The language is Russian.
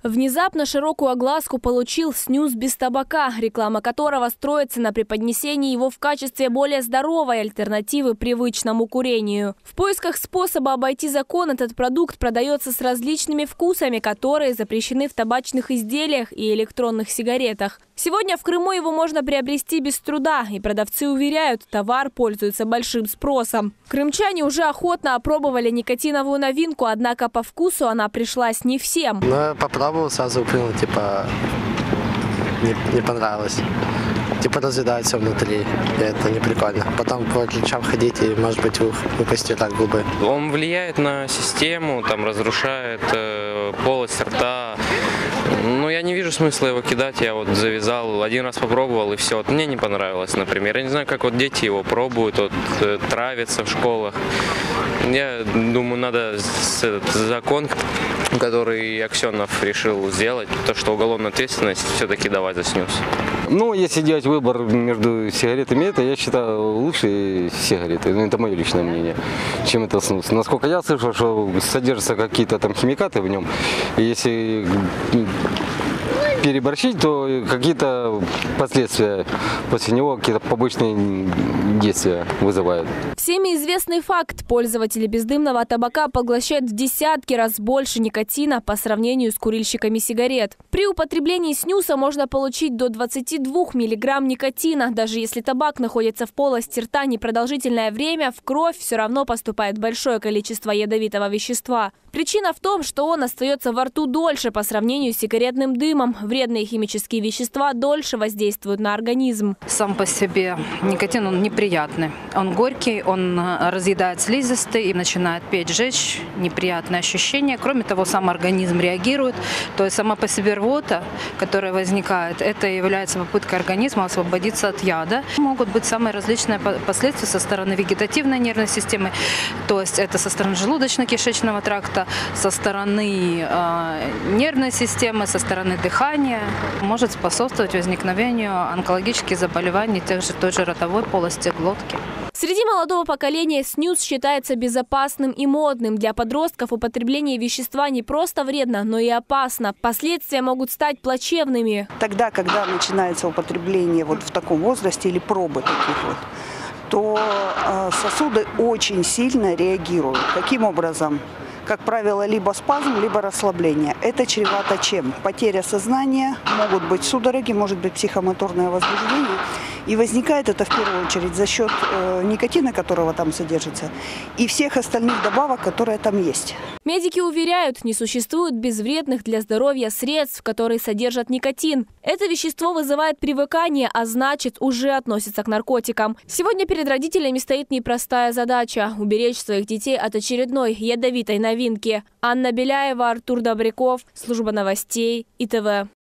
Внезапно широкую огласку получил снюс без табака, реклама которого строится на преподнесении его в качестве более здоровой альтернативы привычному курению. В поисках способа обойти закон этот продукт продается с различными вкусами, которые запрещены в табачных изделиях и электронных сигаретах. Сегодня в Крыму его можно приобрести без труда, и продавцы уверяют, товар пользуется большим спросом. Крымчане уже охотно опробовали никотиновую новинку, однако по вкусу она пришлась не всем. Попробовал, сразу понял, не понравилось. Разъедает все внутри, и это не прикольно. Потом по ключам ходить и, может быть, выпустить так губы. Он влияет на систему, разрушает полость рта. Но я не вижу смысла его кидать, я завязал, один раз попробовал и все. Мне не понравилось, например. Я не знаю, как дети его пробуют, травятся в школах. Я думаю, надо закон, который Аксенов решил сделать, то, что уголовную ответственность все-таки давать за снюс. Если делать выбор между сигаретами, я считаю лучше сигареты. Это мое личное мнение, чем это снюс. Насколько я слышал, что содержатся какие-то химикаты в нем. И если переборщить, то какие-то последствия после него, какие-то побочные действия вызывают. Всеми известный факт: пользователи бездымного табака поглощают в десятки раз больше никотина по сравнению с курильщиками сигарет. При употреблении снюса можно получить до 22 миллиграмм никотина. Даже если табак находится в полости рта непродолжительное время, в кровь все равно поступает большое количество ядовитого вещества. Причина в том, что он остается во рту дольше по сравнению с сигаретным дымом. Вредные химические вещества дольше воздействуют на организм. Сам по себе никотин, он неприятный. Он горький, он разъедает слизистые и начинает печь, жечь, неприятные ощущения. Кроме того, сам организм реагирует. То есть сама по себе рвота, которая возникает, это является попыткой организма освободиться от яда. Могут быть самые различные последствия со стороны вегетативной нервной системы, то есть это со стороны желудочно-кишечного тракта, со стороны нервной системы, со стороны дыхания. Может способствовать возникновению онкологических заболеваний той же ротовой полости глотки. Среди молодого поколения снюс считается безопасным и модным. Для подростков употребление вещества не просто вредно, но и опасно. Последствия могут стать плачевными. Тогда, когда начинается употребление в таком возрасте или пробы таких то сосуды очень сильно реагируют. Каким образом? Как правило, либо спазм, либо расслабление. Это чревато чем? Потеря сознания, могут быть судороги, может быть психомоторное возбуждение. И возникает это в первую очередь за счет никотина, которого там содержится, и всех остальных добавок, которые там есть. Медики уверяют, не существует безвредных для здоровья средств, которые содержат никотин. Это вещество вызывает привыкание, а значит, уже относится к наркотикам. Сегодня перед родителями стоит непростая задача – уберечь своих детей от очередной ядовитой новинки. Анна Беляева, Артур Добряков, служба новостей ИТВ.